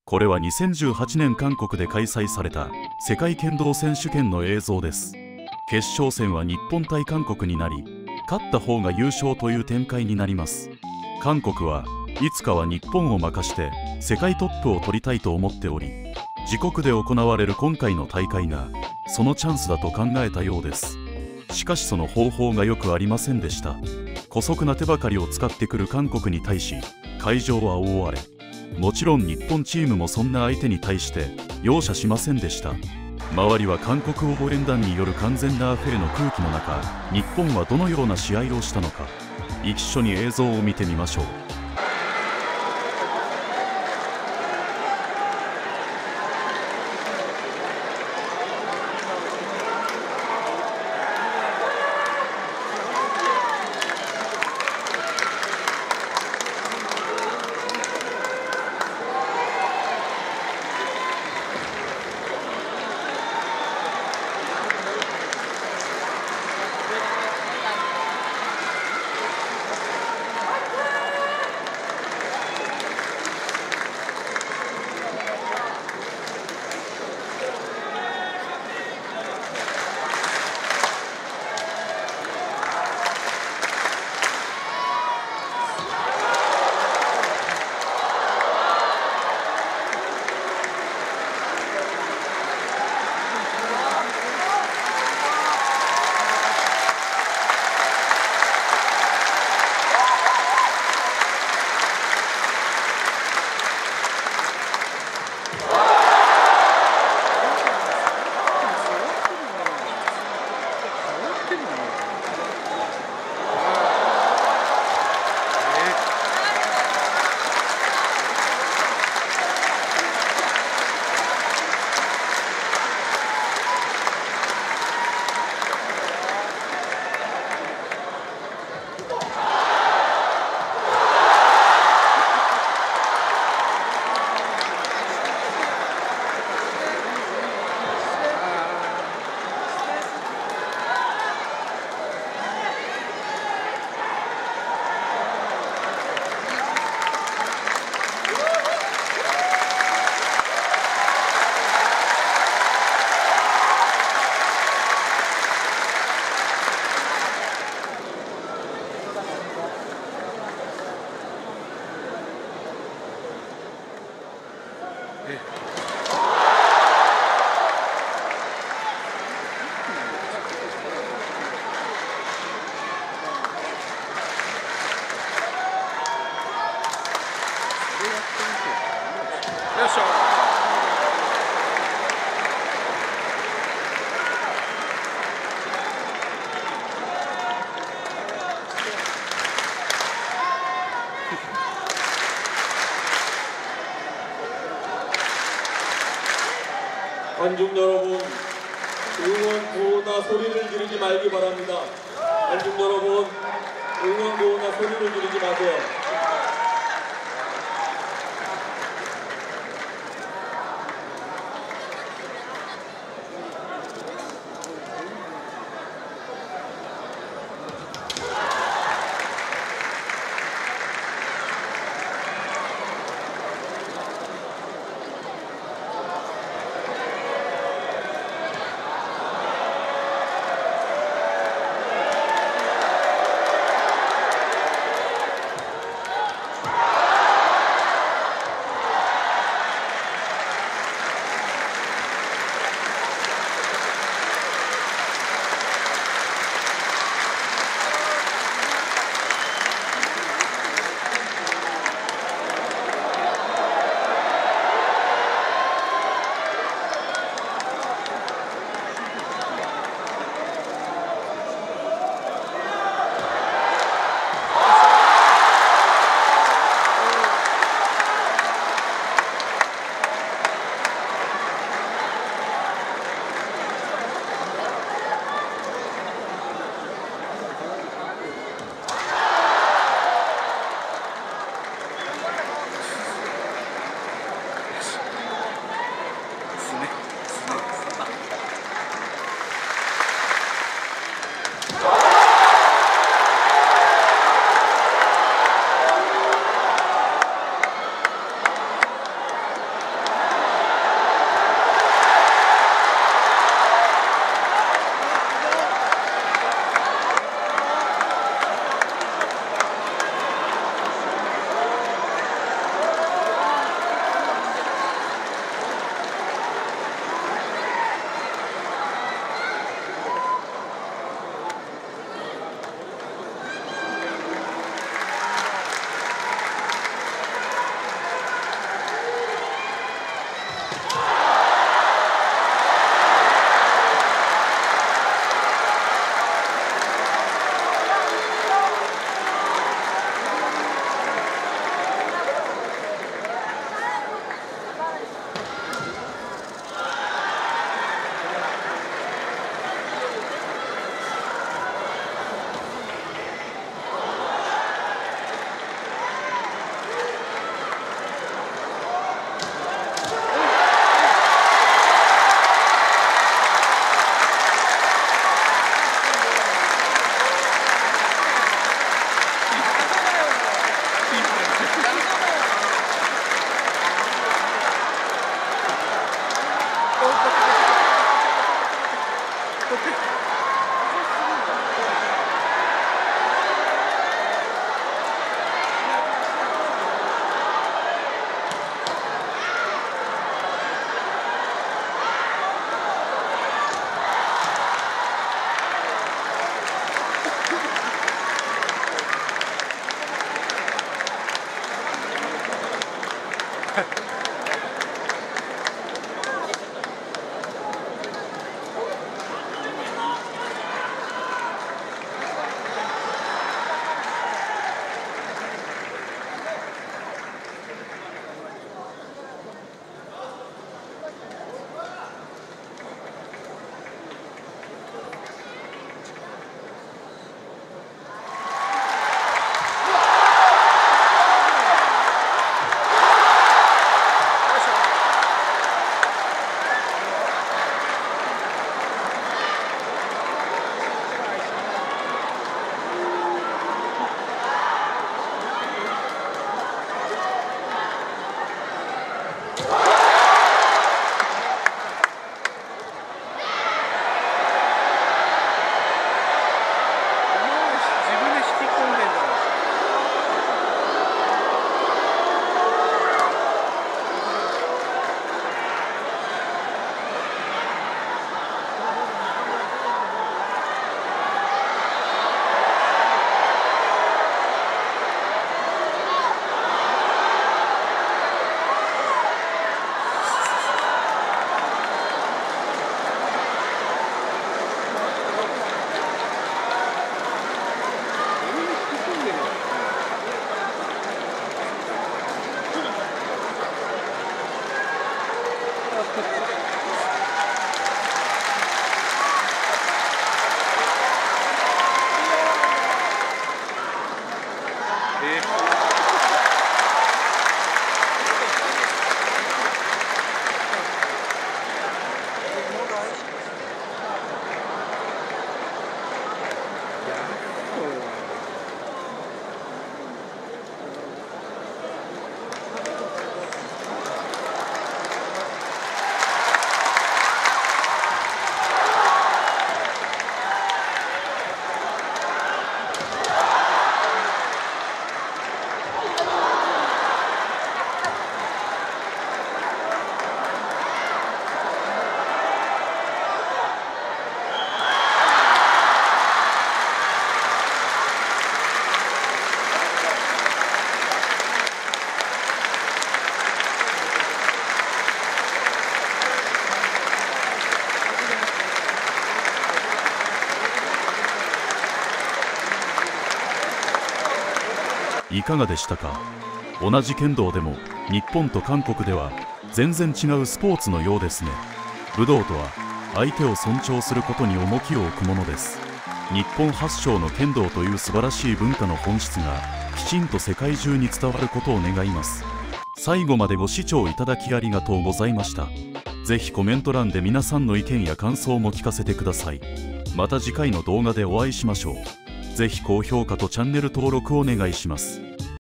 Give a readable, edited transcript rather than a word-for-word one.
これは2018年韓国で開催された世界剣道選手権の映像です。決勝戦は日本対韓国になり、勝った方が優勝という展開になります。韓国はいつかは日本を負かして世界トップを取りたいと思っており、自国で行われる今回の大会がそのチャンスだと考えたようです。しかしその方法がよくありませんでした。姑息な手ばかりを使ってくる韓国に対し、会場は大荒れ。もちろん日本チームもそんな相手に対して容赦しませんでした。周りは韓国応援団による完全なアフェーの空気の中、日本はどのような試合をしたのか、一緒に映像を見てみましょう。 よいしょ。 관중 여러분, 응원 구호나 소리를 지르지 말기 바랍니다. 관중 여러분, 응원 구호나 소리를 지르지 마세요. いかがでしたか。同じ剣道でも日本と韓国では全然違うスポーツのようですね。武道とは相手を尊重することに重きを置くものです。日本発祥の剣道という素晴らしい文化の本質がきちんと世界中に伝わることを願います。最後までご視聴いただきありがとうございました。ぜひコメント欄で皆さんの意見や感想も聞かせてください。また次回の動画でお会いしましょう。ぜひ高評価とチャンネル登録をお願いします。